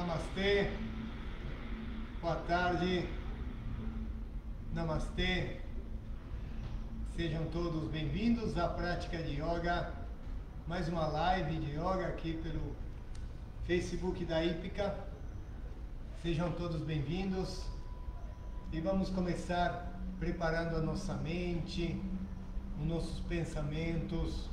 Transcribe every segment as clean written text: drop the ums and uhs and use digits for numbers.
Namastê, boa tarde, Namastê, sejam todos bem-vindos à prática de Yoga, mais uma live de Yoga aqui pelo Facebook da Ípica, sejam todos bem-vindos e vamos começar preparando a nossa mente, os nossos pensamentos,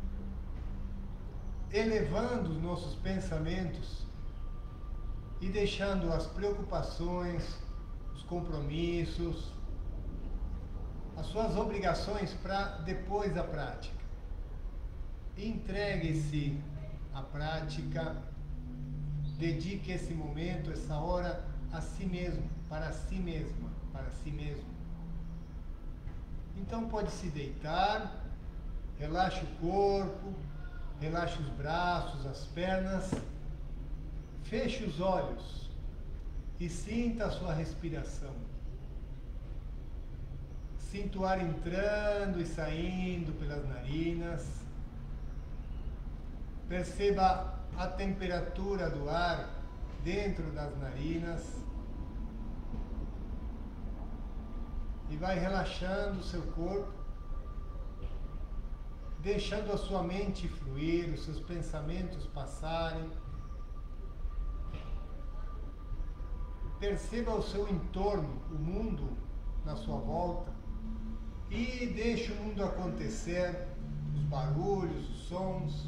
elevando os nossos pensamentos e deixando as preocupações, os compromissos, as suas obrigações para depois da prática. Entregue-se à prática, dedique esse momento, essa hora a si mesmo, para si mesma, para si mesmo. Então pode se deitar, relaxe o corpo, relaxe os braços, as pernas, feche os olhos e sinta a sua respiração. Sinta o ar entrando e saindo pelas narinas. Perceba a temperatura do ar dentro das narinas. E vai relaxando o seu corpo, deixando a sua mente fluir, os seus pensamentos passarem. Perceba o seu entorno, o mundo na sua volta e deixe o mundo acontecer, os barulhos, os sons.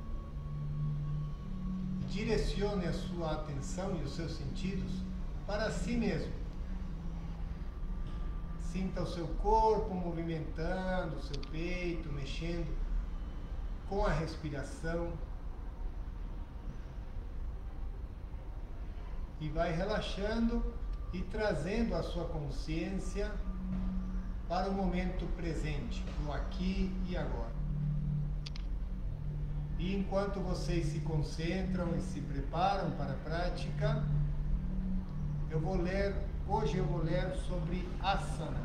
Direcione a sua atenção e os seus sentidos para si mesmo. Sinta o seu corpo movimentando, o seu peito mexendo com a respiração. E vai relaxando e trazendo a sua consciência para o momento presente, no aqui e agora. E enquanto vocês se concentram e se preparam para a prática, hoje eu vou ler sobre Asana.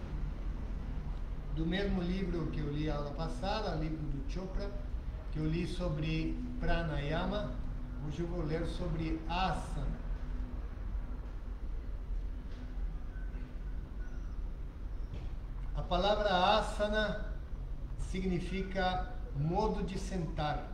Do mesmo livro que eu li a aula passada, livro do Chopra, que eu li sobre Pranayama, hoje eu vou ler sobre Asana. A palavra asana significa modo de sentar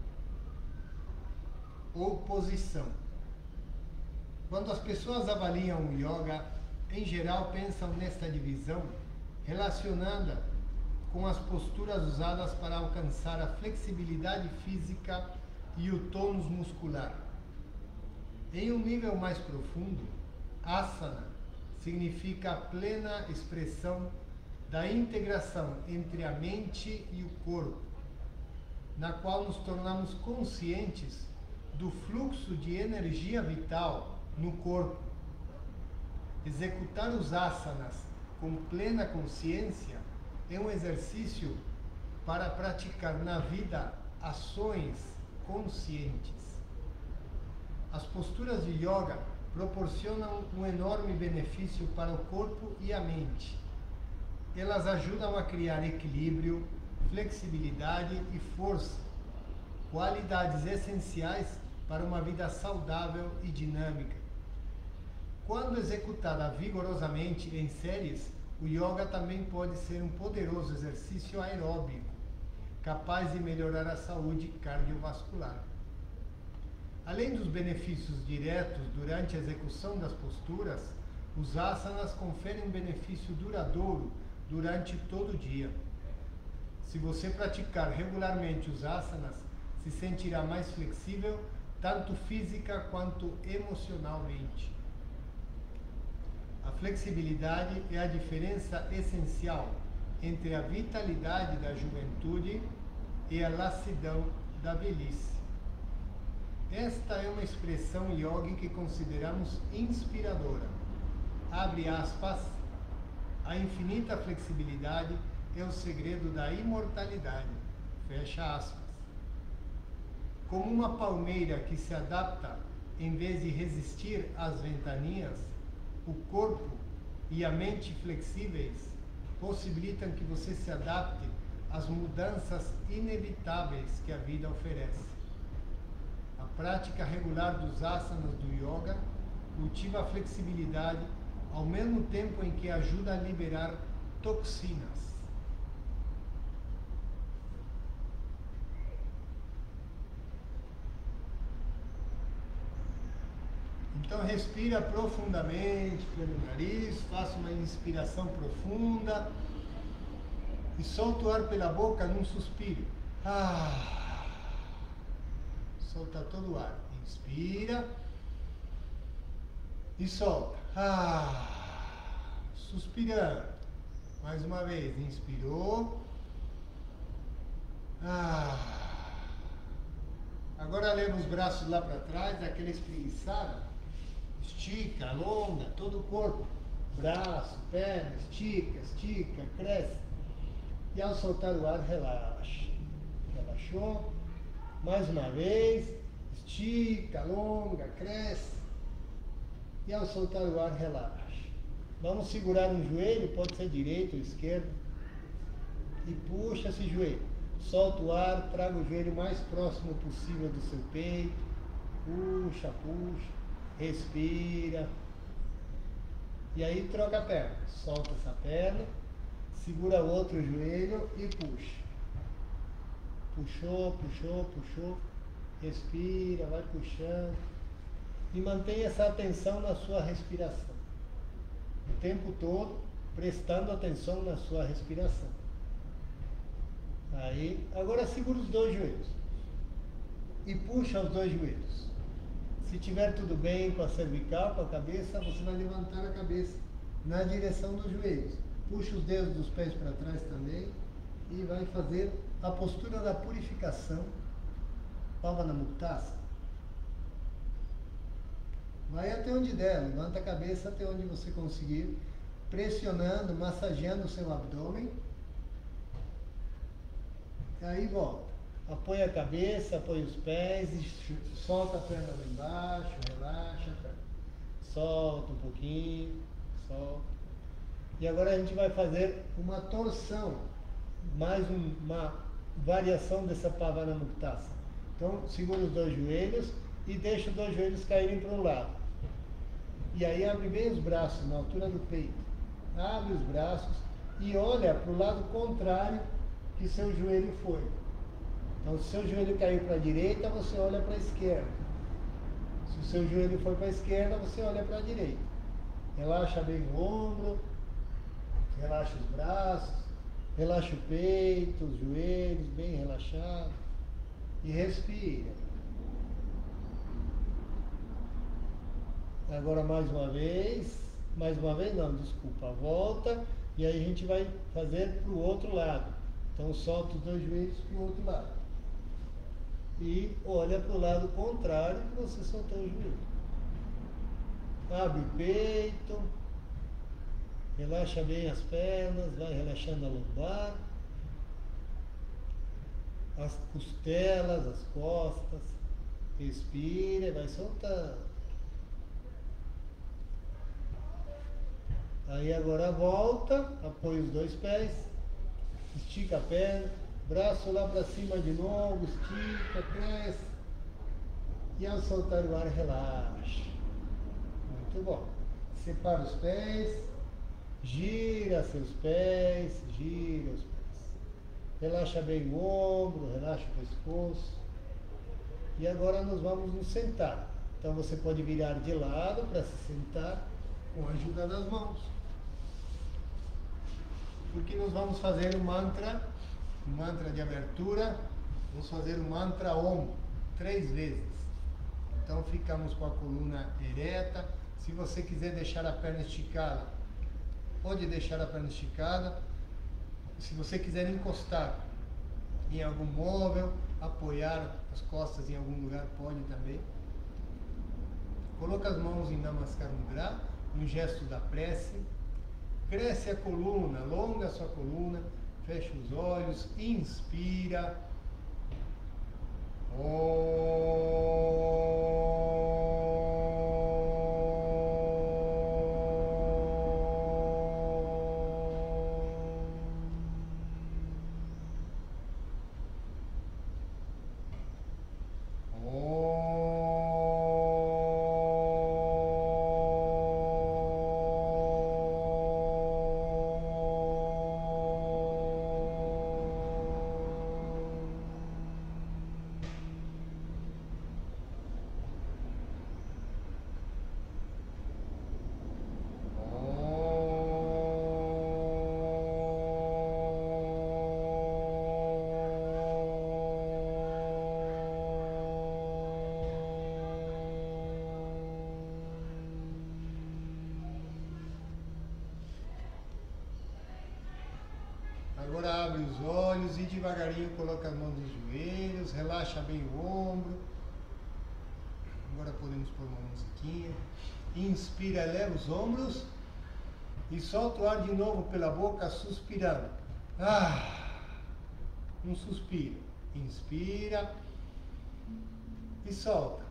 ou posição. Quando as pessoas avaliam o yoga, em geral pensam nesta divisão relacionada com as posturas usadas para alcançar a flexibilidade física e o tônus muscular. Em um nível mais profundo, asana significa a plena expressão da integração entre a mente e o corpo, na qual nos tornamos conscientes do fluxo de energia vital no corpo. Executar os asanas com plena consciência é um exercício para praticar na vida ações conscientes. As posturas de yoga proporcionam um enorme benefício para o corpo e a mente. Elas ajudam a criar equilíbrio, flexibilidade e força, qualidades essenciais para uma vida saudável e dinâmica. Quando executada vigorosamente em séries, o yoga também pode ser um poderoso exercício aeróbico, capaz de melhorar a saúde cardiovascular. Além dos benefícios diretos durante a execução das posturas, os asanas conferem um benefício duradouro durante todo o dia. Se você praticar regularmente os asanas, se sentirá mais flexível, tanto física quanto emocionalmente. A flexibilidade é a diferença essencial entre a vitalidade da juventude e a lassidão da velhice. Esta é uma expressão yoga que consideramos inspiradora. Abre aspas. A infinita flexibilidade é o segredo da imortalidade. Fecha aspas. Como uma palmeira que se adapta em vez de resistir às ventanias, o corpo e a mente flexíveis possibilitam que você se adapte às mudanças inevitáveis que a vida oferece. A prática regular dos asanas do yoga cultiva a flexibilidade ao mesmo tempo em que ajuda a liberar toxinas. Então respira profundamente pelo nariz, faça uma inspiração profunda e solta o ar pela boca num suspiro. Solta todo o ar. Inspira e solta. Suspirando. Mais uma vez. Inspirou. Agora leva os braços lá para trás, dá aquela espreguiçada. Estica, alonga todo o corpo. Braço, perna, estica, cresce. E ao soltar o ar, relaxa. Relaxou. Mais uma vez. Estica, alonga, cresce. E ao soltar o ar, relaxa. Vamos segurar um joelho, pode ser direito ou esquerdo. E puxa esse joelho. Solta o ar, traga o joelho mais próximo possível do seu peito. Puxa. Respira. E aí troca a perna. Solta essa perna. Segura o outro joelho e puxa. Puxou. Respira, vai puxando. E mantenha essa atenção na sua respiração. O tempo todo, prestando atenção na sua respiração. Aí, agora segura os dois joelhos. E puxa os dois joelhos. Se tiver tudo bem com a cervical, com a cabeça, você vai levantar a cabeça na direção dos joelhos. Puxa os dedos dos pés para trás também. E vai fazer a postura da purificação. Pavana Muktasana. Vai até onde der, levanta a cabeça até onde você conseguir, pressionando, massageando o seu abdômen. E aí volta. Apoia a cabeça, apoia os pés, e solta a perna lá embaixo, relaxa a perna. Solta um pouquinho, solta. E agora a gente vai fazer uma torção, mais uma variação dessa Pavana Muktasana. Então, segura os dois joelhos e deixa os dois joelhos caírem para um lado. E aí abre bem os braços, na altura do peito. Abre os braços e olha para o lado contrário que seu joelho foi. Então, se o seu joelho caiu para a direita, você olha para a esquerda. Se o seu joelho foi para a esquerda, você olha para a direita. Relaxa bem o ombro, relaxa os braços, relaxa o peito, os joelhos, bem relaxado. E respira. Agora mais uma vez não, desculpa, volta e aí a gente vai fazer para o outro lado. Então solta os dois joelhos para o outro lado. E olha para o lado contrário que você soltou o joelho. Abre o peito, relaxa bem as pernas, vai relaxando a lombar, as costelas, as costas. Respira e vai soltando. Aí agora volta, apoia os dois pés, estica a perna, braço lá para cima de novo, estica, cresce. E ao soltar o ar, relaxa. Muito bom. Separa os pés, gira seus pés, gira os pés. Relaxa bem o ombro, relaxa o pescoço. E agora nós vamos nos sentar. Então você pode virar de lado para se sentar com a ajuda das mãos. Porque nós vamos fazer o mantra de abertura, vamos fazer o mantra Om 3 vezes. Então ficamos com a coluna ereta. Se você quiser deixar a perna esticada, pode deixar a perna esticada. Se você quiser encostar em algum móvel, apoiar as costas em algum lugar, pode também. Coloca as mãos em Namaskar Mudra, um gesto da prece. Cresce a coluna, alonga a sua coluna, fecha os olhos, inspira. Om. devagarinho coloca as mãos nos joelhos, relaxa bem o ombro. Agora podemos pôr uma musiquinha. Inspira, eleva os ombros e solta o ar de novo pela boca, suspirando. Um suspiro. Inspira e solta.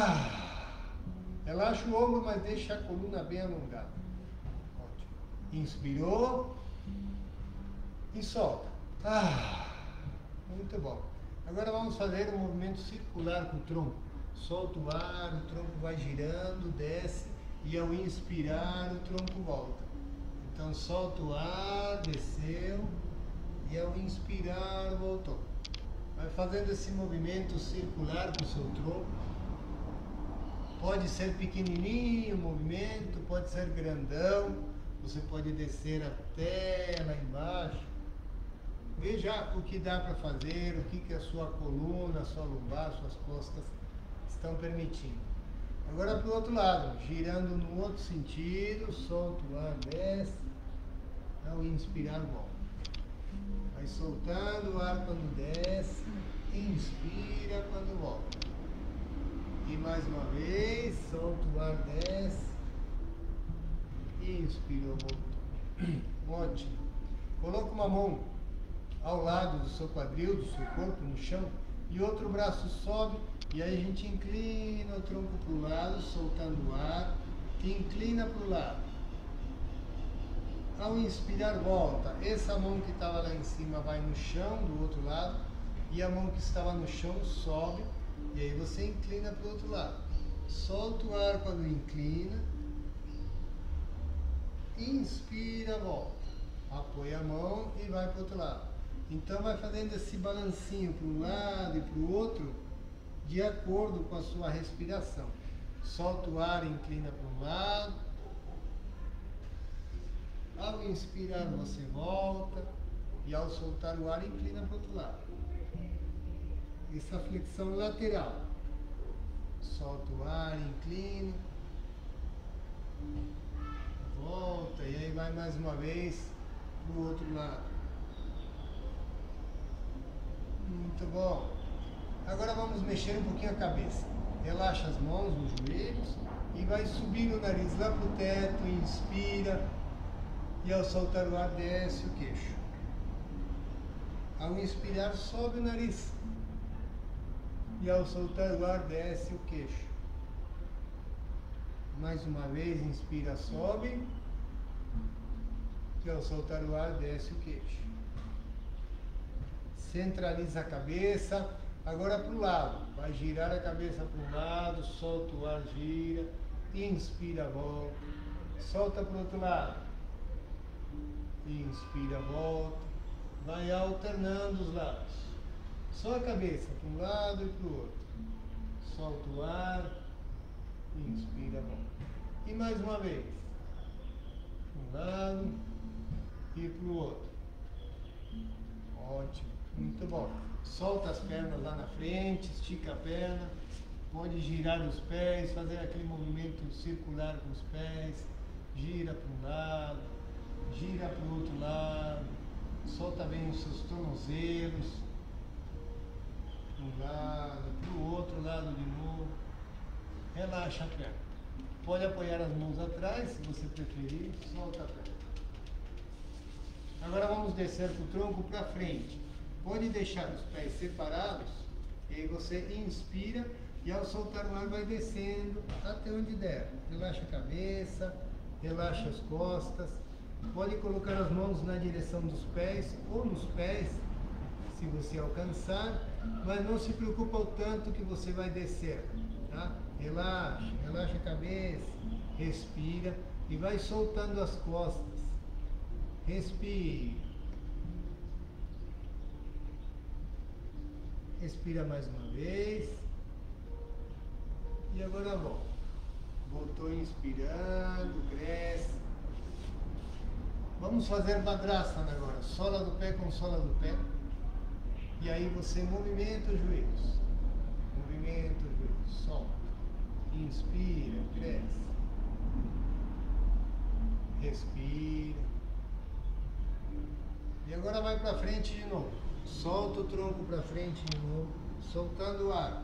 Relaxa o ombro, mas deixa a coluna bem alongada. Ótimo. Inspirou e solta. Muito bom. Agora vamos fazer um movimento circular com o tronco. Solta o ar, o tronco vai girando, desce, e ao inspirar o tronco volta. Então solta o ar, desceu, e ao inspirar voltou. Vai fazendo esse movimento circular com o seu tronco. Pode ser pequenininho o movimento, pode ser grandão, você pode descer até lá embaixo. Veja o que dá para fazer, o que a sua coluna, a sua lombar, suas costas estão permitindo. Agora para o outro lado, girando no outro sentido, solta o ar, desce, ao inspirar volta. Vai soltando o ar quando desce, inspira quando volta. E mais uma vez, solta o ar, desce, inspirou, voltou. Ótimo. Coloca uma mão ao lado do seu quadril, do seu corpo, no chão, e outro braço sobe, e aí a gente inclina o tronco para o lado, soltando o ar, e inclina para o lado. Ao inspirar, volta. Essa mão que estava lá em cima vai no chão, do outro lado, e a mão que estava no chão sobe, e aí você inclina para o outro lado. Solta o ar quando inclina, inspira, volta. Apoia a mão e vai para o outro lado. Então vai fazendo esse balancinho para um lado e para o outro, de acordo com a sua respiração. Solta o ar e inclina para um lado. Ao inspirar você volta, e ao soltar o ar inclina para o outro lado. Essa flexão lateral. Solta o ar, inclina, volta, e aí vai mais uma vez para o outro lado. Muito bom. Agora vamos mexer um pouquinho a cabeça. Relaxa as mãos nos joelhos e vai subir o nariz lá para o teto, inspira, e ao soltar o ar desce o queixo. Ao inspirar sobe o nariz, e ao soltar o ar desce o queixo. Mais uma vez, inspira, sobe, e ao soltar o ar desce o queixo. Centraliza a cabeça, agora para o lado, vai girar a cabeça para um lado, solta o ar, gira, inspira, volta, solta para o outro lado, inspira, volta, vai alternando os lados, só a cabeça para um lado e para o outro, solta o ar, inspira, volta, e mais uma vez, para um lado e para o outro. Ótimo. Muito bom. Solta as pernas lá na frente, estica a perna, pode girar os pés, fazer aquele movimento circular com os pés, gira para um lado, gira para o outro lado, solta bem os seus tornozelos, para um lado, para o outro lado de novo, relaxa a perna. Pode apoiar as mãos atrás, se você preferir, solta a perna. Agora vamos descer com o tronco para frente. Pode deixar os pés separados, e aí você inspira, e ao soltar o ar vai descendo até onde der. Relaxa a cabeça, relaxa as costas. Pode colocar as mãos na direção dos pés, ou nos pés, se você alcançar, mas não se preocupa o tanto que você vai descer, tá? Relaxa, relaxa a cabeça, respira, e vai soltando as costas. Respira. Respira mais uma vez. E agora volta. Voltou inspirando, cresce. Vamos fazer Vajrasana agora. Sola do pé com sola do pé. E aí você movimenta os joelhos. Movimenta os joelhos. Solta. Inspira, cresce. Respira. E agora vai para frente de novo. Solta o tronco para frente de novo, soltando o ar.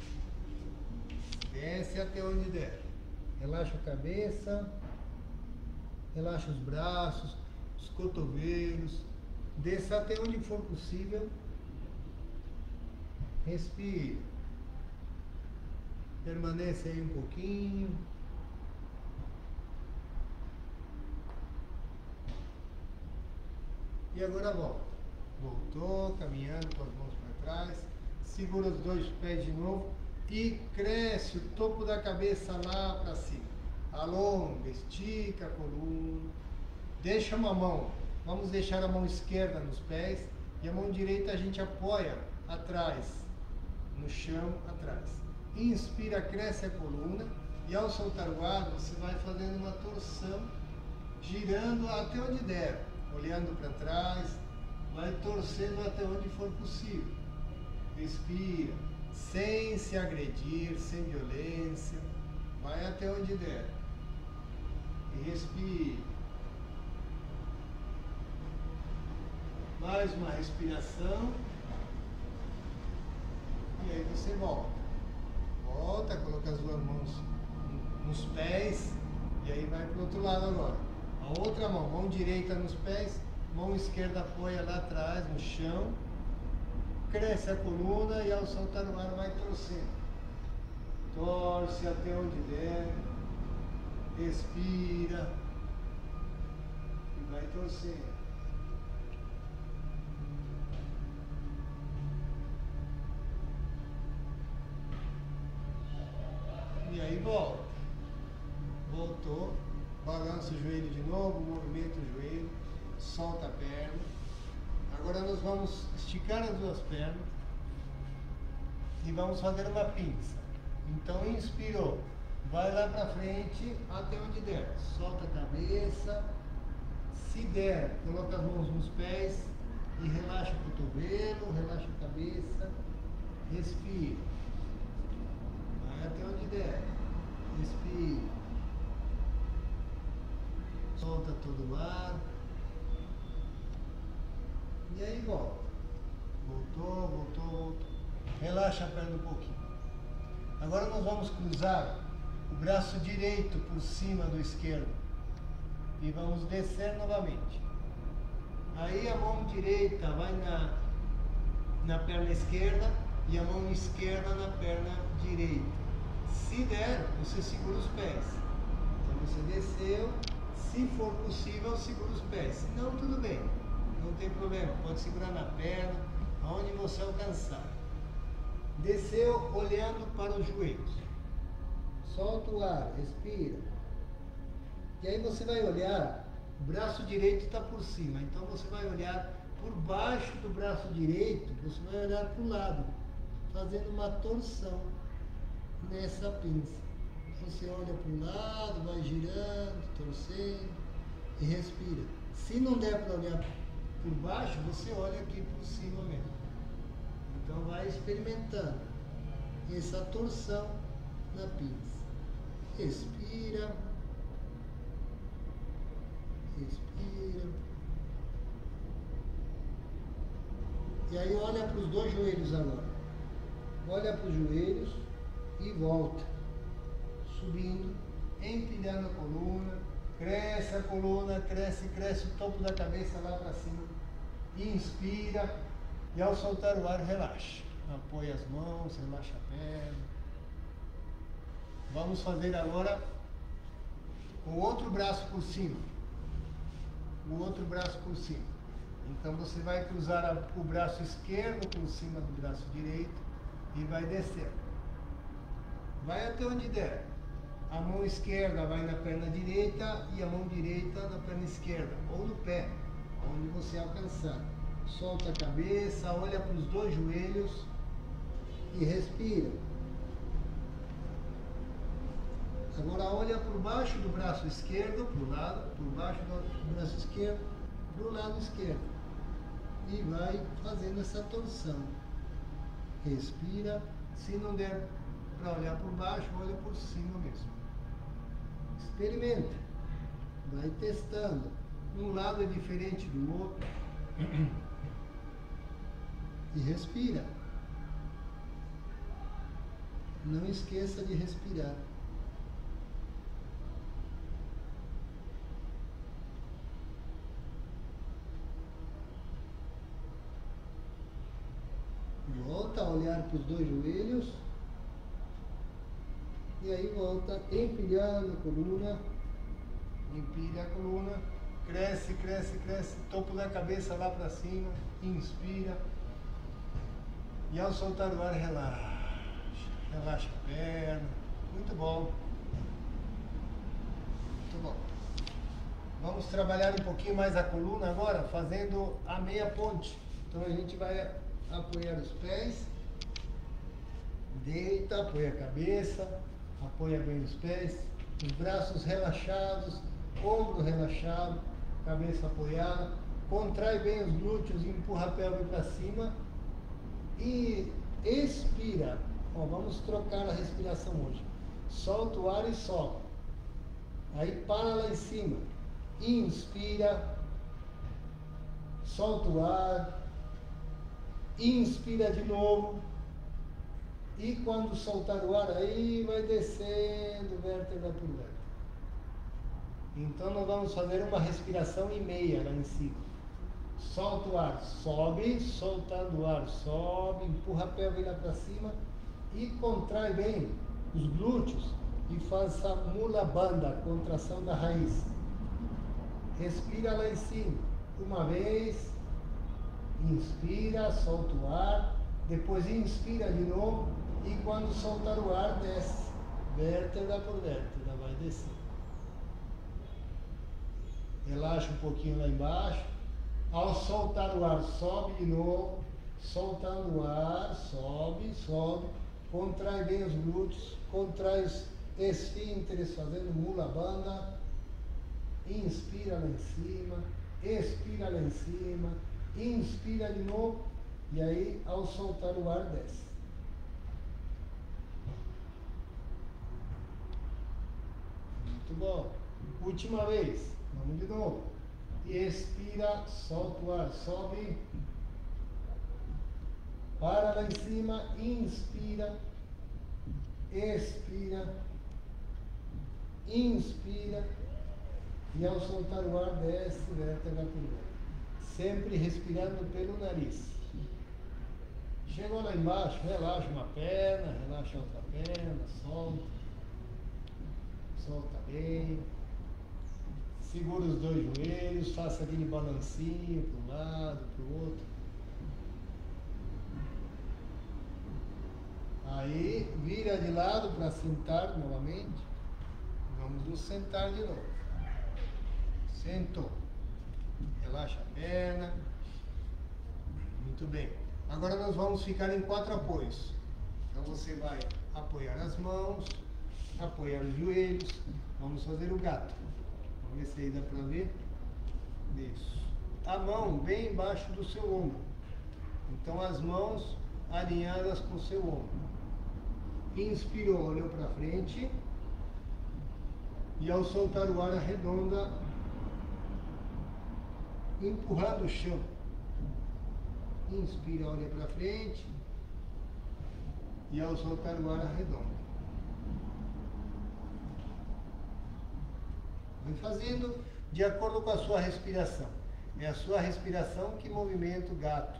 Desce até onde der. Relaxa a cabeça, relaxa os braços, os cotovelos. Desça até onde for possível. Respire. Permanece aí um pouquinho. E agora volta. Voltou, caminhando com as mãos para trás. Segura os dois pés de novo. E cresce o topo da cabeça lá para cima. Alonga, estica a coluna. Deixa uma mão. Vamos deixar a mão esquerda nos pés. E a mão direita a gente apoia atrás. No chão, atrás. Inspira, cresce a coluna. E ao soltar o ar, você vai fazendo uma torção. Girando até onde der. Olhando para trás. Vai torcendo até onde for possível. Respira. Sem se agredir, sem violência. Vai até onde der. E respire. Mais uma respiração. E aí você volta. Volta, coloca as duas mãos nos pés. E aí vai para o outro lado agora. A outra mão, mão direita nos pés. Mão esquerda apoia lá atrás, no chão. Cresce a coluna e ao soltar o ar vai torcendo. Torce até onde der. Respira. E vai torcendo. E aí volta. Voltou. Balança o joelho de novo, movimenta o joelho. Solta a perna. Agora nós vamos esticar as duas pernas e vamos fazer uma pinça. Então inspirou, vai lá para frente até onde der. Solta a cabeça. Se der, coloca as mãos nos pés e relaxa o cotovelo, relaxa a cabeça. Respira. Vai até onde der. Respira. Solta todo o ar. E aí volta. Voltou, voltou, voltou. Relaxa a perna um pouquinho. Agora nós vamos cruzar o braço direito por cima do esquerdo. E vamos descer novamente. Aí a mão direita vai na perna esquerda e a mão esquerda na perna direita. Se der, você segura os pés. Então você desceu. Se for possível, segura os pés. Se não, tudo bem. Não tem problema, pode segurar na perna, aonde você alcançar. Desceu olhando para os joelhos. Solta o ar, respira. E aí você vai olhar, o braço direito está por cima, então você vai olhar por baixo do braço direito, você vai olhar para o lado, fazendo uma torção nessa pinça. Você olha para o lado, vai girando, torcendo e respira. Se não der para olhar por baixo, você olha aqui por cima mesmo. Então vai experimentando essa torção na pinça. Respira. Respira. E aí olha para os dois joelhos agora. Olha para os joelhos e volta. Subindo, empilhando a coluna. Cresce a coluna, cresce, cresce o topo da cabeça lá para cima. Inspira e ao soltar o ar, relaxa. Apoia as mãos, relaxa a perna. Vamos fazer agora o outro braço por cima. O outro braço por cima. Então você vai cruzar o braço esquerdo por cima do braço direito e vai descer. Vai até onde der. A mão esquerda vai na perna direita e a mão direita na perna esquerda, ou no pé, onde você alcançar. Solta a cabeça, olha para os dois joelhos e respira. Agora olha por baixo do braço esquerdo, por lado, por baixo do braço esquerdo, para o lado esquerdo. E vai fazendo essa torção. Respira. Se não der para olhar por baixo, olha por cima mesmo. Experimenta. Vai testando. Um lado é diferente do outro. E respira. Não esqueça de respirar. Volta a olhar para os dois joelhos. E aí volta empilhando a coluna. Empilha a coluna. Cresce, cresce, cresce. Topo da cabeça lá para cima. Inspira. E ao soltar o ar, relaxa. Relaxa a perna. Muito bom. Muito bom. Vamos trabalhar um pouquinho mais a coluna agora, fazendo a meia ponte. Então a gente vai apoiar os pés. Deita, apoia a cabeça. Apoia bem os pés. Os braços relaxados. Ombro relaxado. Cabeça apoiada. Contrai bem os glúteos e empurra a pelve para cima. E expira. Ó, vamos trocar a respiração hoje. Solta o ar e solta. Aí para lá em cima. Inspira. Solta o ar. Inspira de novo. E quando soltar o ar, aí vai descendo vértebra por vértebra. Então nós vamos fazer uma respiração e meia lá em cima. Solta o ar, sobe, soltando o ar, sobe, empurra a pelve lá para cima e contrai bem os glúteos e faz essa mula bandha, contração da raiz. Respira lá em cima, uma vez, inspira, solta o ar, depois inspira de novo e quando soltar o ar, desce, vértebra por vértebra, vai descer. Relaxa um pouquinho lá embaixo. Ao soltar o ar, sobe de novo. Soltando o ar, sobe, sobe. Contrai bem os glúteos. Contrai os esfínteres, fazendo mula bandha. Inspira lá em cima. Expira lá em cima. Inspira de novo. E aí, ao soltar o ar, desce. Muito bom. Última vez. Vamos de novo. Expira, solta o ar, sobe. Para lá em cima, inspira. Expira. Inspira. E ao soltar o ar, desce, vértebra por vértebra. Sempre respirando pelo nariz. Chegou lá embaixo, relaxa uma perna, relaxa a outra perna, solta. Solta bem. Segura os dois joelhos, faça aquele balancinho para um lado, para o outro. Aí, vira de lado para sentar novamente. Vamos nos sentar de novo. Sentou. Relaxa a perna. Muito bem. Agora nós vamos ficar em 4 apoios. Então você vai apoiar as mãos, apoiar os joelhos. Vamos fazer o gato. Vamos ver se aí dá para ver. Isso. A mão bem embaixo do seu ombro. Então as mãos alinhadas com o seu ombro. Inspirou, olhou para frente. E ao soltar o ar, arredonda, empurrando o chão. Inspira, olha para frente. E ao soltar o ar, arredonda. Vai fazendo de acordo com a sua respiração. É a sua respiração que movimenta o gato.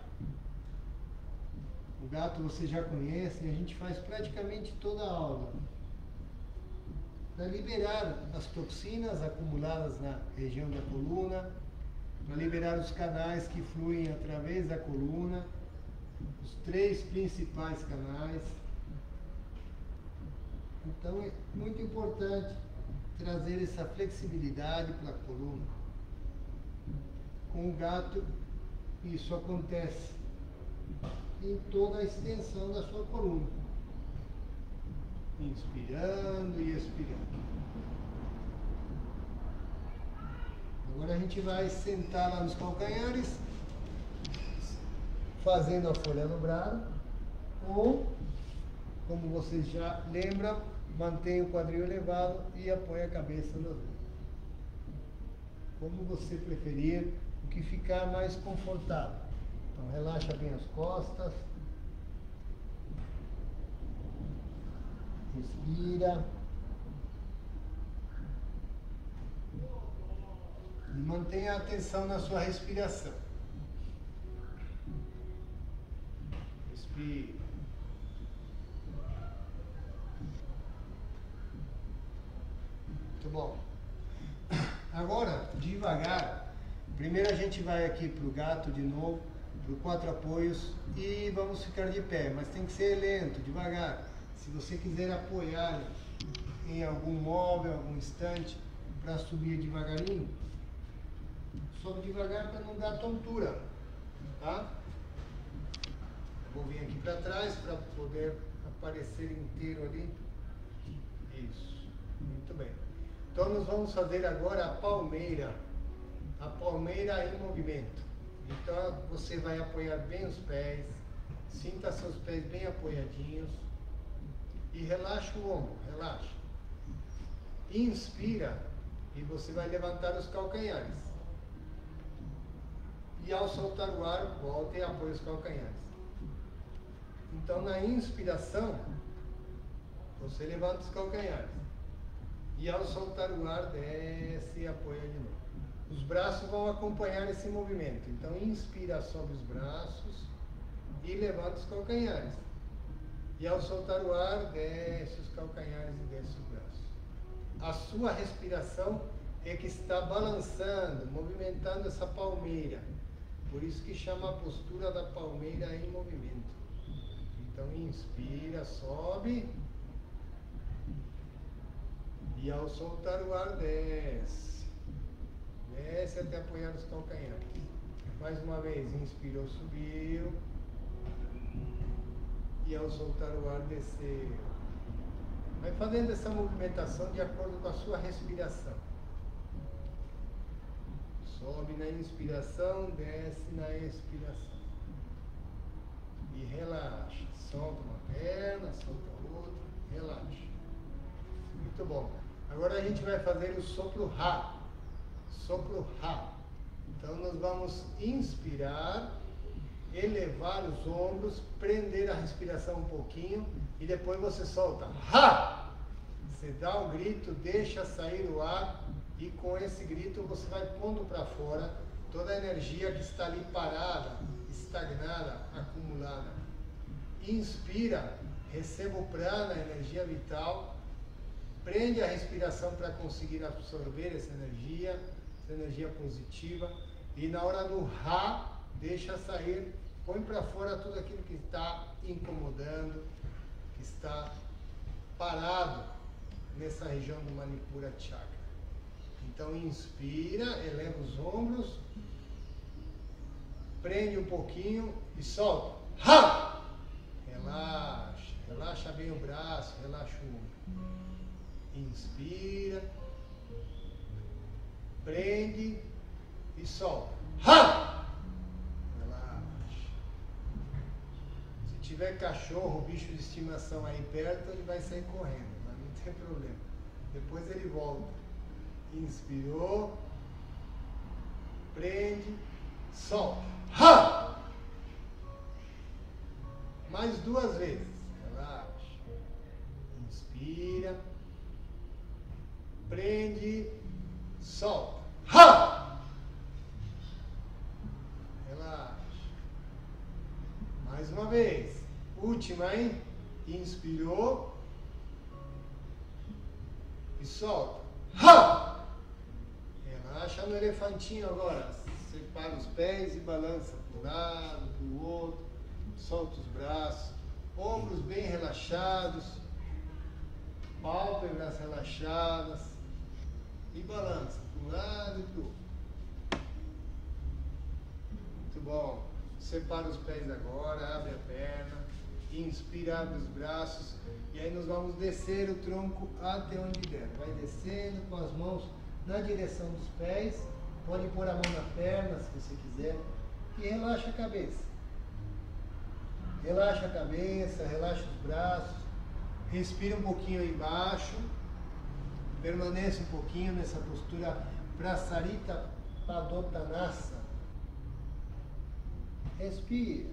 O gato você já conhece, a gente faz praticamente toda a aula. Para liberar as toxinas acumuladas na região da coluna, para liberar os canais que fluem através da coluna, os 3 principais canais. Então é muito importante trazer essa flexibilidade para a coluna. Com o gato, isso acontece em toda a extensão da sua coluna. Inspirando e expirando. Agora a gente vai sentar lá nos calcanhares, fazendo a folha dobrada, ou, como vocês já lembram, mantém o quadril elevado e apoia a cabeça no ombro. Como você preferir, o que ficar mais confortável. Então relaxa bem as costas. Respira. E mantenha a atenção na sua respiração. Respira. Muito bom. Agora, devagar. Primeiro a gente vai aqui para o gato de novo, para o 4 apoios e vamos ficar de pé, mas tem que ser lento, devagar. Se você quiser apoiar em algum móvel, algum estante, para subir devagarinho, sobe devagar para não dar tontura, tá? Eu vou vir aqui para trás para poder aparecer inteiro ali. Isso, muito bem. Então nós vamos fazer agora a palmeira em movimento. Então você vai apoiar bem os pés, sinta seus pés bem apoiadinhos e relaxa o ombro, relaxa. Inspira e você vai levantar os calcanhares. E ao soltar o ar, volta e apoia os calcanhares. Então na inspiração, você levanta os calcanhares. E ao soltar o ar, desce e apoia de novo. Os braços vão acompanhar esse movimento. Então inspira, sobe os braços e levanta os calcanhares. E ao soltar o ar, desce os calcanhares e desce os braços. A sua respiração é que está balançando, movimentando essa palmeira. Por isso que chama a postura da palmeira em movimento. Então inspira, sobe. E ao soltar o ar, desce. Desce até apoiar os calcanhares. Mais uma vez, inspirou, subiu. E ao soltar o ar, desceu. Vai fazendo essa movimentação de acordo com a sua respiração. Sobe na inspiração, desce na expiração. E relaxa. Solta uma perna, solta a outra, relaxa. Muito bom. Agora a gente vai fazer o sopro Rá. Sopro Rá. Então nós vamos inspirar, elevar os ombros, prender a respiração um pouquinho e depois você solta Rá. Você dá o grito, deixa sair o ar e com esse grito você vai pondo para fora toda a energia que está ali parada, estagnada, acumulada. Inspira, receba o prana, a energia vital. Prende a respiração para conseguir absorver essa energia positiva. E na hora do Rá, deixa sair, põe para fora tudo aquilo que está incomodando, que está parado nessa região do Manipura Chakra. Então inspira, eleva os ombros, prende um pouquinho e solta. Rá! Relaxa, relaxa bem o braço, relaxa o ombro. Inspira, prende e solta. Rá! Relaxa. Se tiver cachorro, bicho de estimação aí perto, ele vai sair correndo, mas não tem problema. Depois ele volta. Inspirou, prende, solta. Rá! Mais 2 vezes. Relaxa. Inspira. Prende, solta. Rá! Relaxa. Mais uma vez. Última, hein? Inspirou. E solta. Rá! Relaxa no elefantinho agora. Separa os pés e balança para um lado, para o outro. Solta os braços. Ombros bem relaxados. Pálpebras relaxadas. E balança para um lado e para o outro. Muito bom. Separa os pés agora, abre a perna. Inspira, abre os braços. E aí nós vamos descer o tronco até onde der. Vai descendo com as mãos na direção dos pés. Pode pôr a mão na perna se você quiser. E relaxa a cabeça. Relaxa a cabeça, relaxa os braços. Respira um pouquinho aí embaixo. Permanece um pouquinho nessa postura Prasarita Padottanasana. Respira.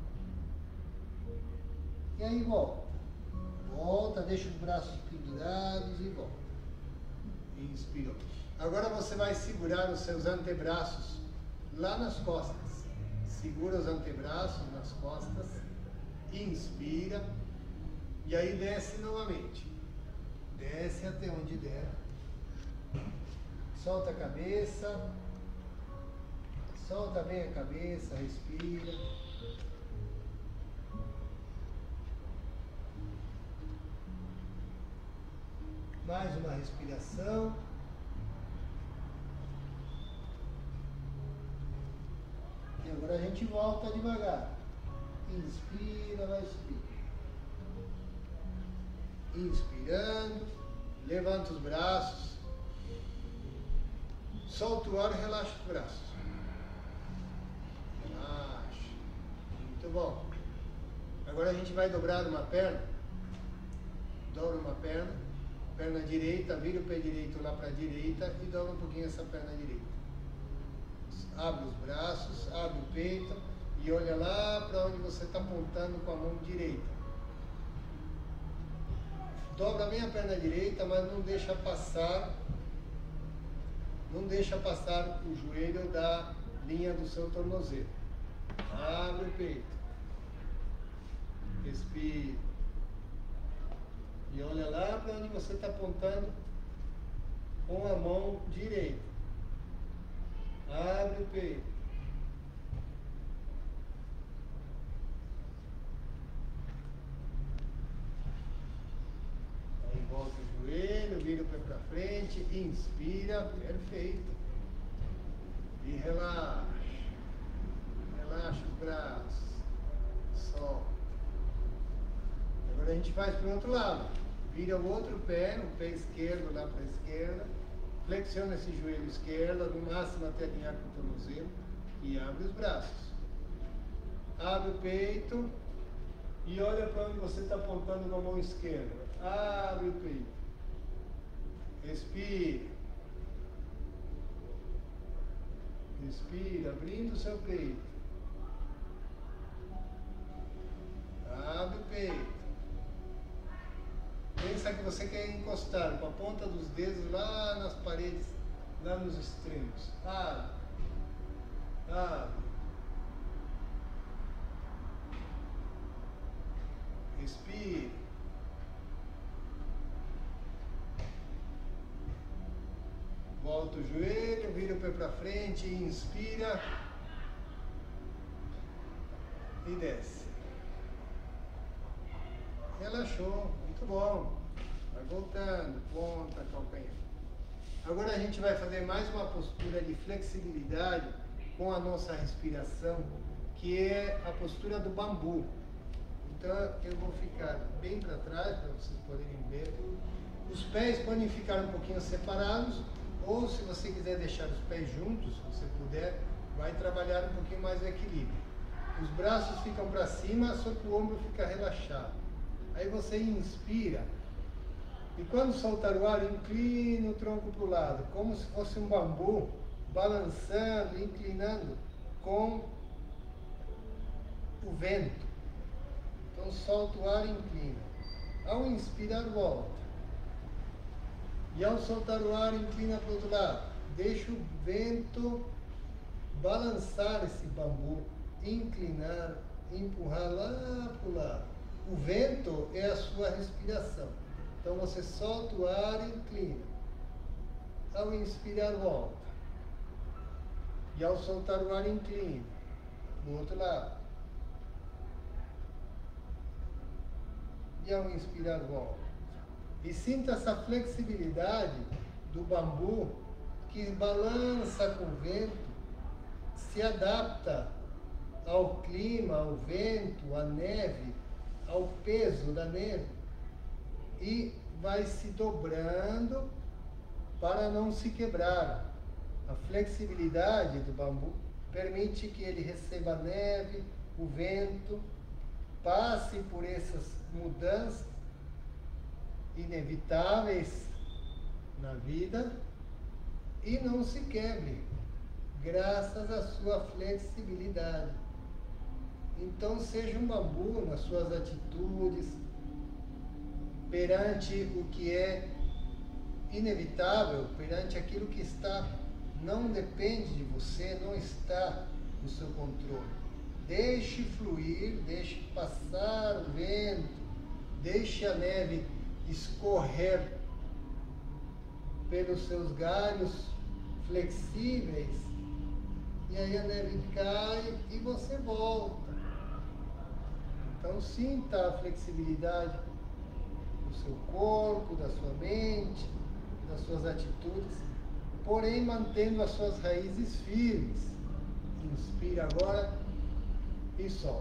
E aí volta. Volta, deixa os braços pendurados e volta. Inspirou. Agora você vai segurar os seus antebraços lá nas costas. Segura os antebraços nas costas. Inspira. E aí desce novamente. Desce até onde der. Solta a cabeça. Solta bem a cabeça, respira. Mais uma respiração. E agora a gente volta devagar. Inspira, vai subir. Inspirando, levanta os braços. Solta o ar e relaxa os braços. Relaxa. Muito bom. Agora a gente vai dobrar uma perna. Dobra uma perna. Perna direita, vira o pé direito lá para a direita e dobra um pouquinho essa perna direita. Abre os braços, abre o peito e olha lá para onde você está apontando com a mão direita. Dobra bem a perna direita, mas não deixa passar o joelho da linha do seu tornozelo. Abre o peito. Respira. E olha lá para onde você está apontando com a mão direita. Abre o peito. Aí volta o joelho, vira o pé para frente, inspira, perfeito. E relaxa. Relaxa os braços. Solta. Agora a gente faz para o outro lado. Vira o outro pé, o pé esquerdo lá para a esquerda. Flexiona esse joelho esquerdo, no máximo até alinhar com o tornozelo. E abre os braços. Abre o peito. E olha para onde você está apontando com a mão esquerda. Abre o peito. Respira. Respira, abrindo o seu peito. Abre o peito. Pensa que você quer encostar com a ponta dos dedos lá nas paredes, lá nos extremos. Abre. Abre. Respire. Volta o joelho, vira o pé para frente, inspira e desce. Relaxou, muito bom. Vai voltando, ponta, calcanhar. Agora a gente vai fazer mais uma postura de flexibilidade com a nossa respiração, que é a postura do bambu. Então eu vou ficar bem para trás para vocês poderem ver. Os pés podem ficar um pouquinho separados, ou se você quiser deixar os pés juntos, se você puder, vai trabalhar um pouquinho mais o equilíbrio. Os braços ficam para cima, só que o ombro fica relaxado. Aí você inspira e quando soltar o ar, inclina o tronco para o lado, como se fosse um bambu, balançando, inclinando com o vento. Então solta o ar e inclina. Ao inspirar, volta. E ao soltar o ar, inclina para o outro lado. Deixa o vento balançar esse bambu, inclinar, empurrar lá para o lado. O vento é a sua respiração. Então você solta o ar e inclina. Ao inspirar, volta. E ao soltar o ar, inclina. Do outro lado. E ao inspirar, volta. E sinta essa flexibilidade do bambu que balança com o vento, se adapta ao clima, ao vento, à neve, ao peso da neve e vai se dobrando para não se quebrar. A flexibilidade do bambu permite que ele receba a neve, o vento, passe por essas mudanças inevitáveis na vida e não se quebre, graças à sua flexibilidade. Então seja um bambu nas suas atitudes, perante o que é inevitável, perante aquilo que não depende de você, não está no seu controle. Deixe fluir, deixe passar o vento, deixe a neve escorrer pelos seus galhos flexíveis, e aí a neve cai e você volta. Então sinta a flexibilidade do seu corpo, da sua mente, das suas atitudes, porém mantendo as suas raízes firmes. Inspira agora e solta.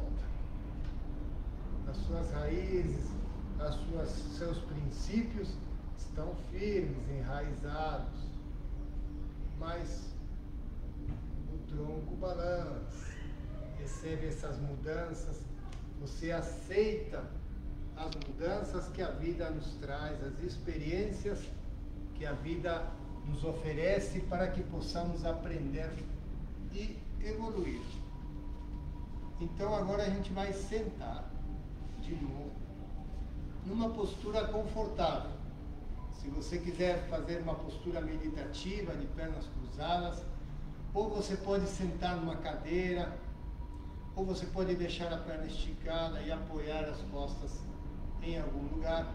As suas raízes, seus princípios estão firmes, enraizados, mas o tronco balança, recebe essas mudanças, você aceita as mudanças que a vida nos traz, as experiências que a vida nos oferece para que possamos aprender e evoluir. Então agora a gente vai sentar de novo numa postura confortável. Se você quiser fazer uma postura meditativa de pernas cruzadas, ou você pode sentar numa cadeira, ou você pode deixar a perna esticada e apoiar as costas em algum lugar.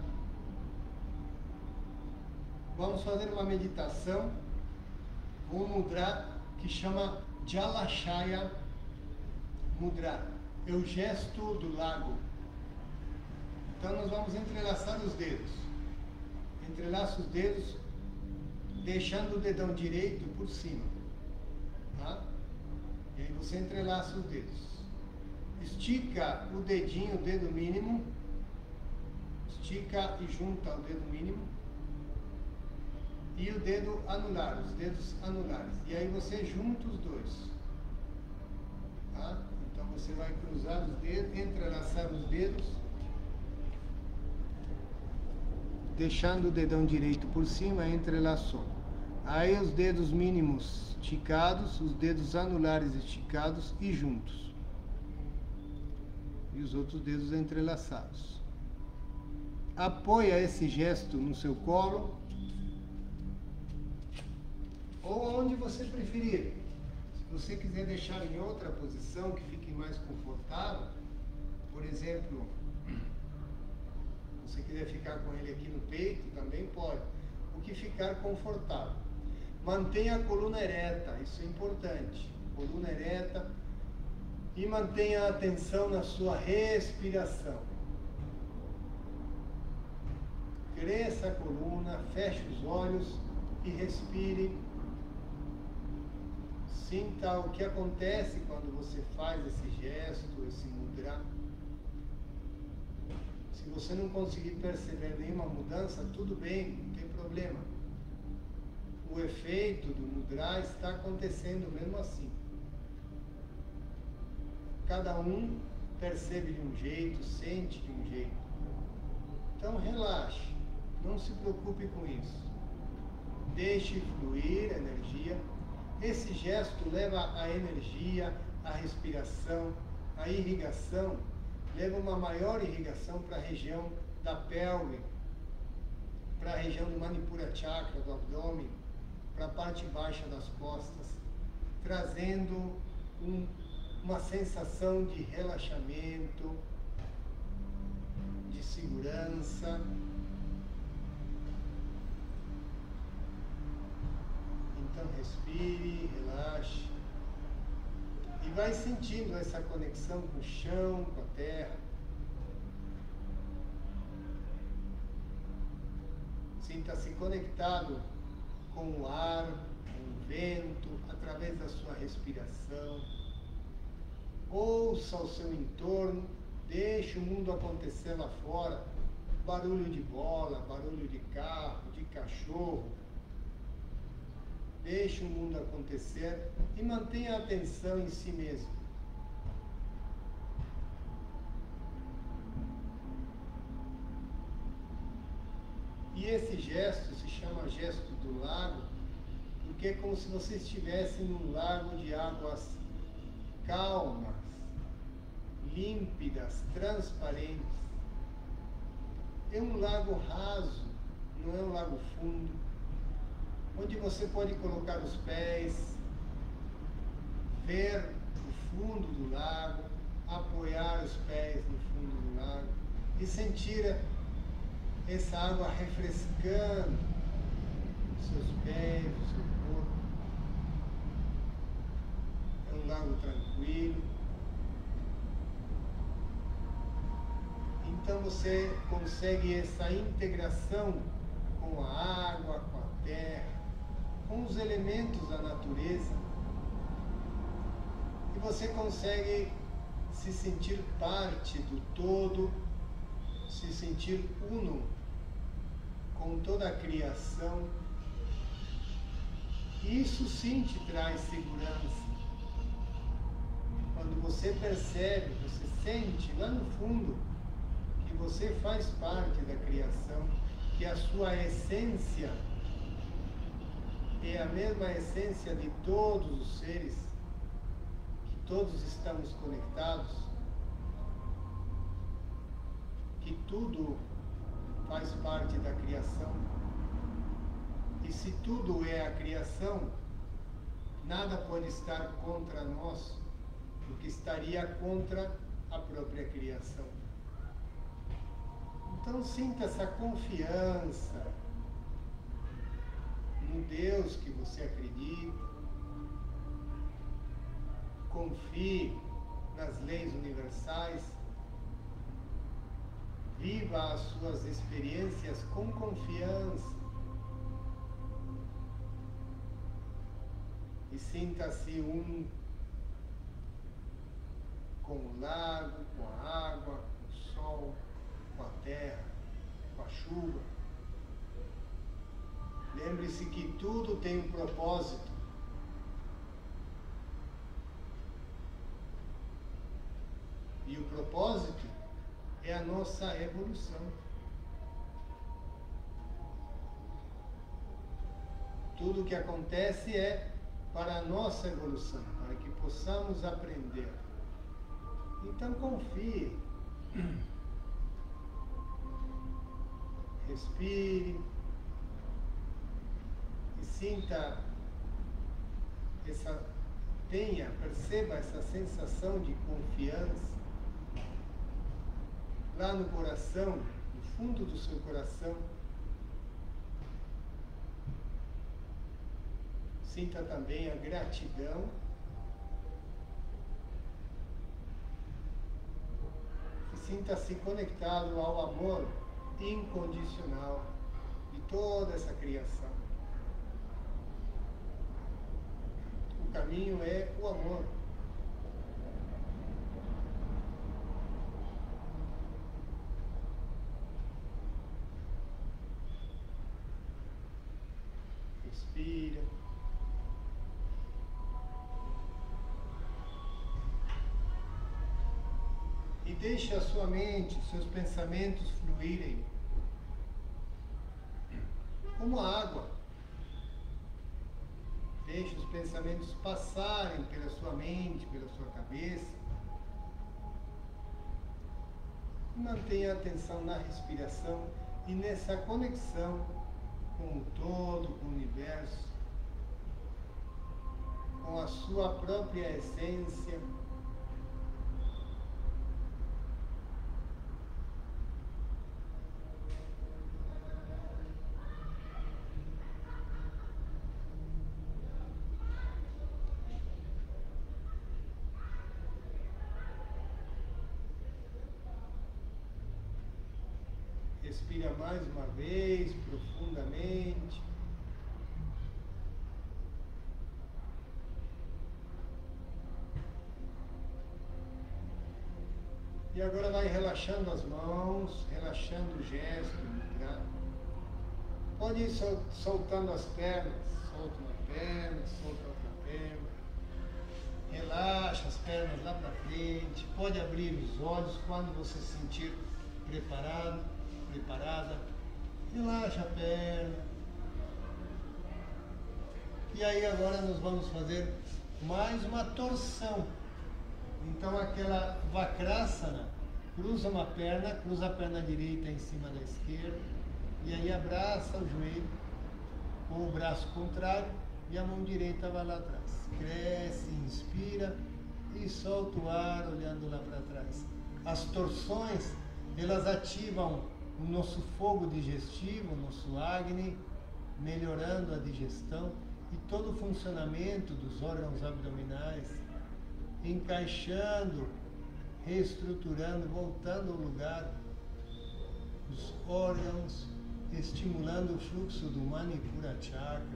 Vamos fazer uma meditação com um mudra que chama Jalashaya Mudra. É o gesto do lago. Então nós vamos entrelaçar os dedos. Entrelaça os dedos, deixando o dedão direito por cima. Tá? E aí você entrelaça os dedos. Estica o dedinho, o dedo mínimo. Estica e junta o dedo mínimo. E o dedo anular, os dedos anulares. E aí você junta os dois. Tá? Então você vai cruzar os dedos, entrelaçar os dedos, deixando o dedão direito por cima, entrelaçou. Aí os dedos mínimos esticados, os dedos anulares esticados e juntos. E os outros dedos entrelaçados. Apoia esse gesto no seu colo, ou onde você preferir. Se você quiser deixar em outra posição que fique mais confortável, por exemplo, se você quiser ficar com ele aqui no peito, também pode. O que ficar confortável. Mantenha a coluna ereta, isso é importante. Coluna ereta. E mantenha a atenção na sua respiração. Cresça a coluna, feche os olhos e respire. Sinta o que acontece quando você faz esse gesto, esse mudra. Se você não conseguir perceber nenhuma mudança, tudo bem, não tem problema. O efeito do mudra está acontecendo mesmo assim. Cada um percebe de um jeito, sente de um jeito. Então relaxe, não se preocupe com isso. Deixe fluir a energia. Esse gesto leva a energia, a respiração, a irrigação, leva uma maior irrigação para a região da pelve, para a região do Manipura Chakra, do abdômen, para a parte baixa das costas, trazendo uma sensação de relaxamento, de segurança. Então respire, relaxe e vai sentindo essa conexão com o chão, com a terra. Sinta-se conectado com o ar, com o vento, através da sua respiração. Ouça o seu entorno, deixe o mundo acontecer lá fora. Barulho de bola, barulho de carro, de cachorro. Deixe o mundo acontecer e mantenha a atenção em si mesmo. E esse gesto se chama gesto do lago, porque é como se você estivesse num lago de águas calmas, límpidas, transparentes. É um lago raso, não é um lago fundo, onde você pode colocar os pés, ver o fundo do lago, apoiar os pés no fundo do lago e sentir essa água refrescando os seus pés, o seu corpo. É um lago tranquilo. Então você consegue essa integração com a água, com a terra, com os elementos da natureza. E você consegue se sentir parte do todo, se sentir uno com toda a criação. E isso sim te traz segurança. Quando você percebe, você sente lá no fundo que você faz parte da criação, que a sua essência é a mesma essência de todos os seres, que todos estamos conectados, que tudo faz parte da criação. E se tudo é a criação, nada pode estar contra nós, porque estaria contra a própria criação. Então sinta essa confiança no Deus que você acredita. Confie nas leis universais. Viva as suas experiências com confiança. E sinta-se um com o lago, com a água, com o sol, com a terra, com a chuva. Lembre-se que tudo tem um propósito. E o propósito é a nossa evolução. Tudo o que acontece é para a nossa evolução, para que possamos aprender. Então confie. Respire e sinta perceba essa sensação de confiança lá no coração, no fundo do seu coração. Sinta também a gratidão. E sinta-se conectado ao amor incondicional de toda essa criação. O caminho é o amor. Respira. E deixe a sua mente, seus pensamentos fluírem como a água. Deixe os pensamentos passarem pela sua mente, pela sua cabeça. Mantenha a atenção na respiração e nessa conexão com o todo, com o universo, com a sua própria essência. Respira mais uma vez, profundamente. E agora vai relaxando as mãos, relaxando o gesto. Pode ir soltando as pernas. Solta uma perna, solta outra perna. Relaxa as pernas lá para frente. Pode abrir os olhos quando você se sentir preparado. Preparada, relaxa a perna. E aí agora nós vamos fazer mais uma torção Então aquela Vakrasana, cruza a perna direita em cima da esquerda, e aí abraça o joelho com o braço contrário e a mão direita vai lá atrás. Cresce, inspira e solta o ar olhando lá para trás. As torções, elas ativam o nosso fogo digestivo, o nosso Agni, melhorando a digestão e todo o funcionamento dos órgãos abdominais, encaixando, reestruturando, voltando ao lugar, os órgãos, estimulando o fluxo do Manipura Chakra.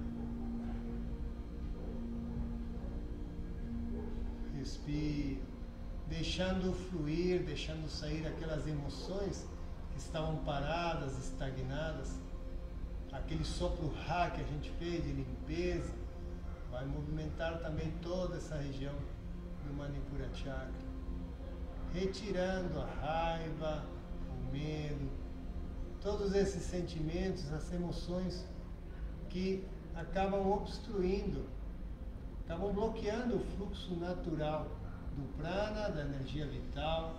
Respire, deixando fluir, deixando sair aquelas emoções que estavam paradas, estagnadas. Aquele sopro Ra que a gente fez de limpeza vai movimentar também toda essa região do Manipura Chakra, retirando a raiva, o medo, todos esses sentimentos, as emoções que acabam obstruindo, acabam bloqueando o fluxo natural do prana, da energia vital.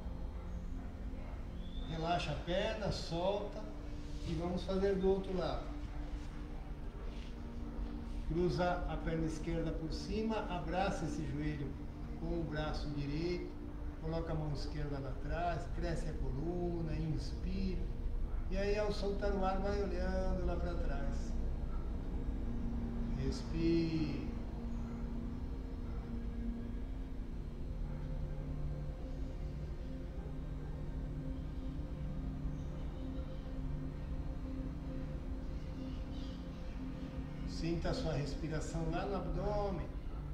Relaxa a perna, solta e vamos fazer do outro lado. Cruza a perna esquerda por cima, abraça esse joelho com o braço direito, coloca a mão esquerda lá atrás, cresce a coluna, inspira. E aí ao soltar o ar vai olhando lá para trás. Respire. Sinta a sua respiração lá no abdômen.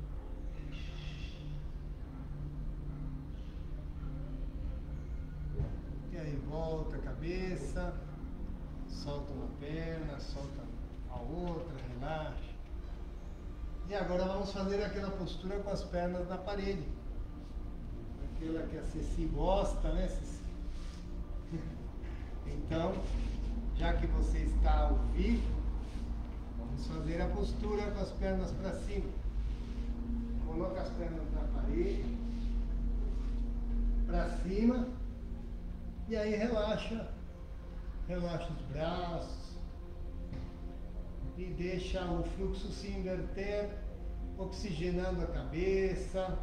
E aí volta a cabeça, solta uma perna, solta a outra, relaxa. E agora vamos fazer aquela postura com as pernas na parede. Aquela que a Ceci gosta, né, Ceci? Então, já que você está ao vivo, vamos fazer a postura com as pernas para cima. Coloca as pernas na parede, para cima, e aí relaxa os braços e deixa o fluxo se inverter, oxigenando a cabeça,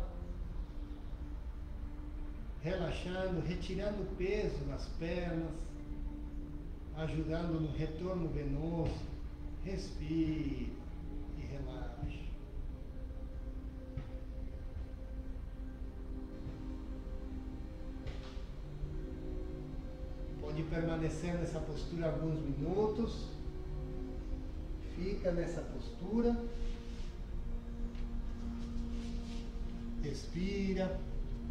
relaxando, retirando o peso das pernas, ajudando no retorno venoso. Respire e relaxe. Pode permanecer nessa postura alguns minutos. Fica nessa postura. Respira.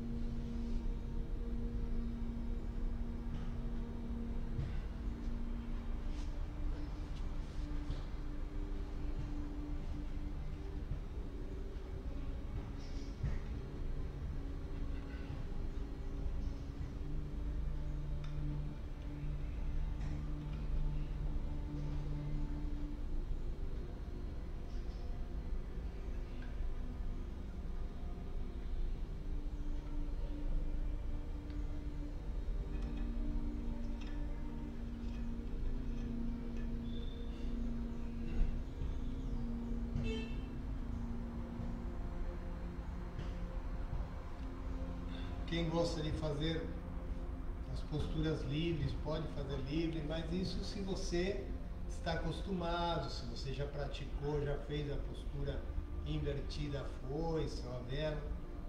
Quem gosta de fazer as posturas livres, pode fazer livre, mas isso se você está acostumado, se você já praticou, já fez a postura invertida, a foice ou a vela.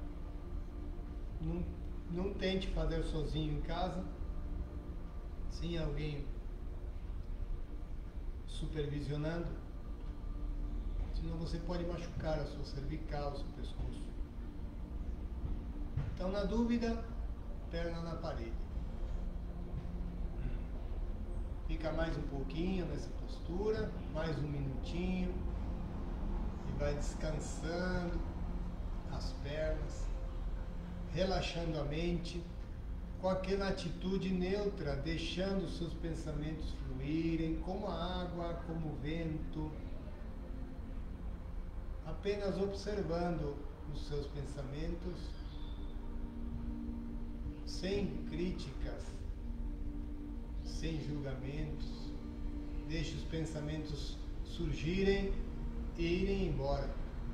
Não tente fazer sozinho em casa, sem alguém supervisionando, senão você pode machucar a sua cervical, o seu pescoço. Então, na dúvida, perna na parede. Fica mais um pouquinho nessa postura, mais um minutinho, e vai descansando as pernas, relaxando a mente, com aquela atitude neutra, deixando seus pensamentos fluírem, como a água, como o vento, apenas observando os seus pensamentos sem críticas, sem julgamentos. Deixe os pensamentos surgirem e irem embora.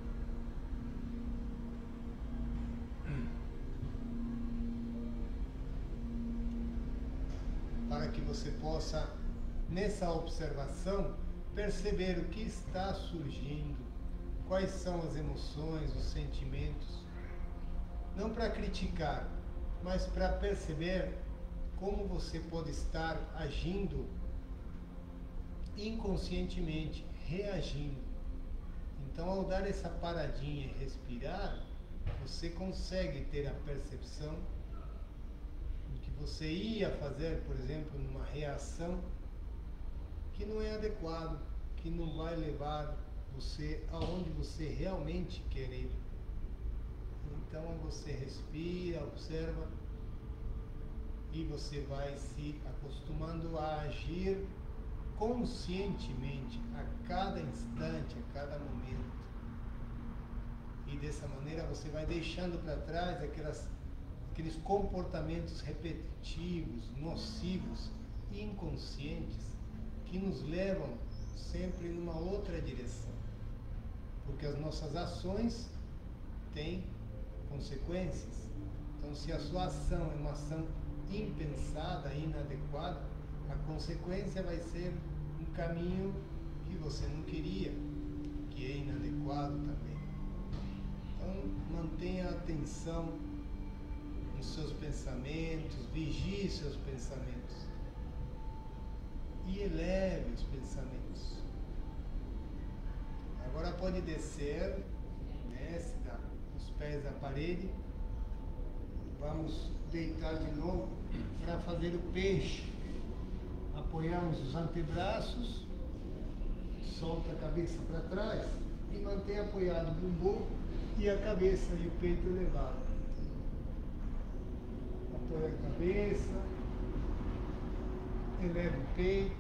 Para que você possa, nessa observação, perceber o que está surgindo, quais são as emoções, os sentimentos. Não para criticar, mas para perceber como você pode estar agindo inconscientemente, reagindo. Então, ao dar essa paradinha e respirar, você consegue ter a percepção do que você ia fazer, por exemplo, numa reação que não é adequado, que não vai levar você aonde você realmente quer ir. Então você respira, observa e você vai se acostumando a agir conscientemente a cada instante, a cada momento. E dessa maneira você vai deixando para trás aqueles comportamentos repetitivos, nocivos, inconscientes, que nos levam sempre numa outra direção. Porque as nossas ações têm consequências. Então, se a sua ação é uma ação impensada, inadequada, a consequência vai ser um caminho que você não queria, que é inadequado também. Então, mantenha a atenção nos seus pensamentos, vigie seus pensamentos e eleve os pensamentos. Agora pode descer, né, se dá os pés da parede. Vamos deitar de novo para fazer o peixe. Apoiamos os antebraços, solta a cabeça para trás e mantém apoiado o bumbum e a cabeça e o peito elevado. Apoia a cabeça, eleva o peito,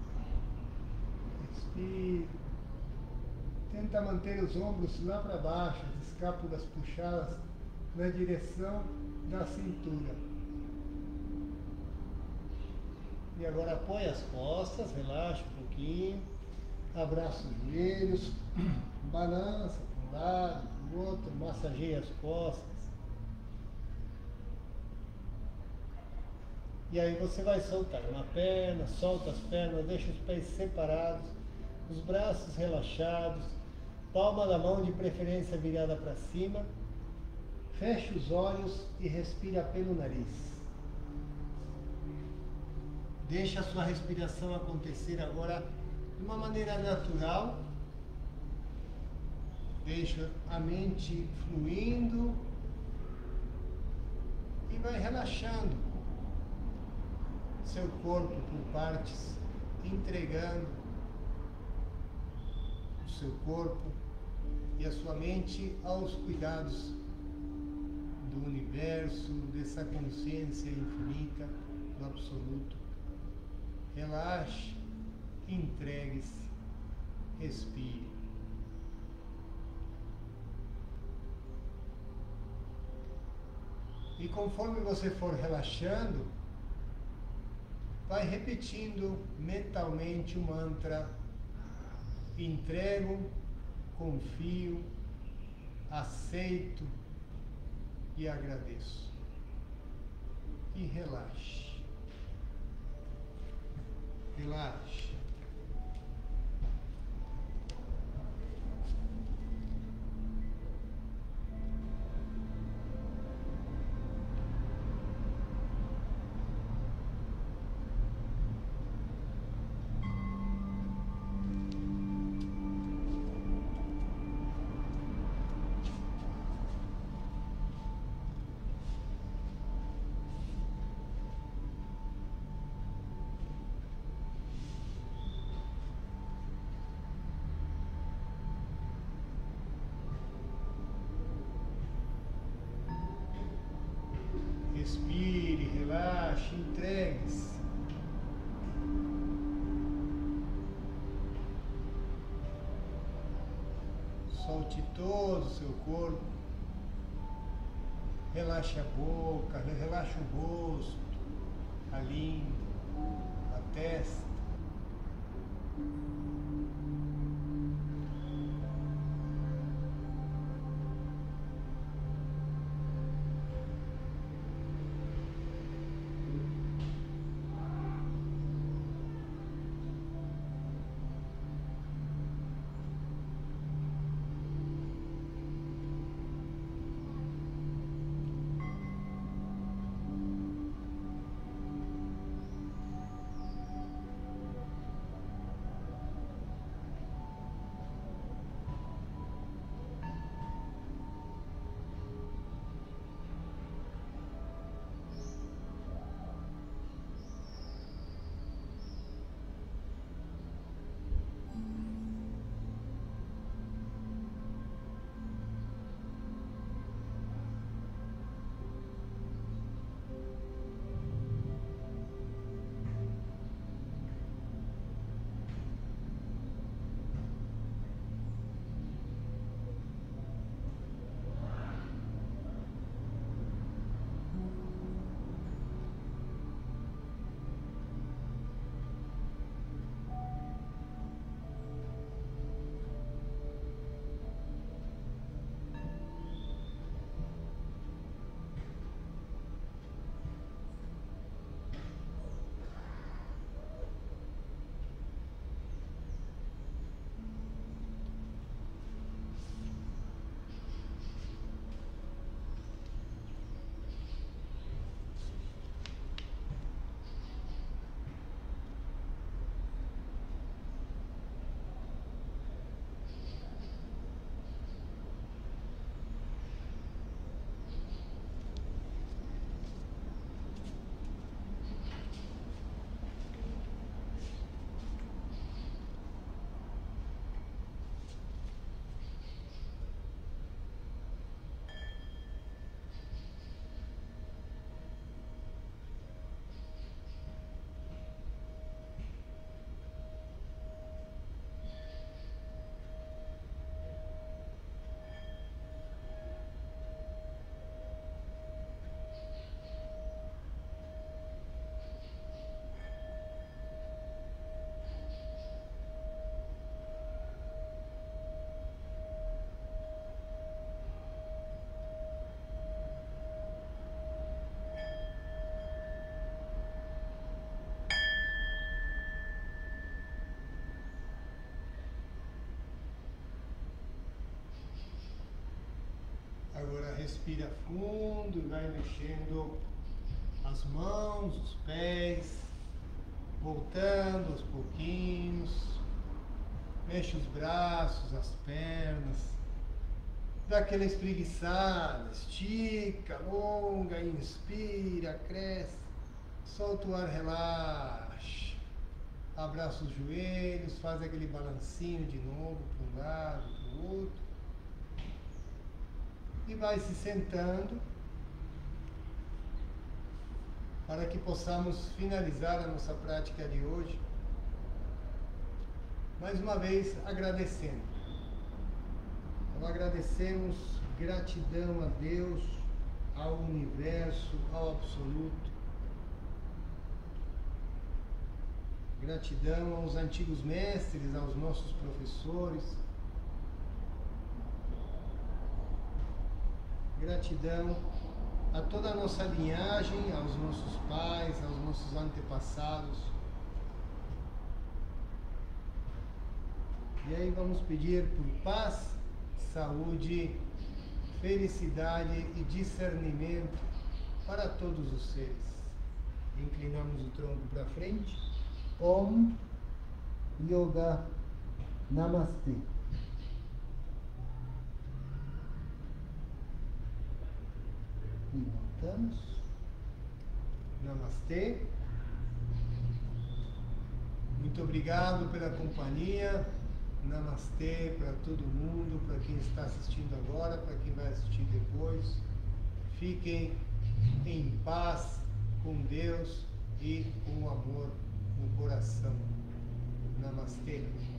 respira. Tenta manter os ombros lá para baixo, as escápulas puxadas na direção da cintura. E agora apoia as costas, relaxa um pouquinho, abraça os joelhos, balança para um lado, para o outro, massageia as costas. E aí você vai soltar uma perna, solta as pernas, deixa os pés separados, os braços relaxados, palma da mão de preferência virada para cima, fecha os olhos e respira pelo nariz. Deixa a sua respiração acontecer agora de uma maneira natural. Deixa a mente fluindo e vai relaxando seu corpo por partes, entregando o seu corpo e a sua mente aos cuidados do universo, dessa consciência infinita, do absoluto. Relaxe, entregue-se, respire. E conforme você for relaxando, vai repetindo mentalmente o mantra: entrego, confio, aceito e agradeço. E relaxe. Relaxe. Respire, relaxe, entregue-se. Solte todo o seu corpo. Relaxe a boca, relaxe o rosto, a língua, a testa. Agora respira fundo e vai mexendo as mãos, os pés, voltando aos pouquinhos. Mexe os braços, as pernas. Dá aquela espreguiçada, estica, alonga, inspira, cresce. Solta o ar, relaxa. Abraça os joelhos, faz aquele balancinho de novo para um lado, para o outro. E vai se sentando para que possamos finalizar a nossa prática de hoje. Mais uma vez agradecendo. Então agradecemos, gratidão a Deus, ao universo, ao absoluto. Gratidão aos antigos mestres, aos nossos professores. Gratidão a toda a nossa linhagem, aos nossos pais, aos nossos antepassados. E aí vamos pedir por paz, saúde, felicidade e discernimento para todos os seres. Inclinamos o tronco para frente. Om Yoga Namastê. E voltamos. Namastê. Muito obrigado pela companhia. Namastê para todo mundo, para quem está assistindo agora, para quem vai assistir depois. Fiquem em paz com Deus e com amor no coração. Namastê.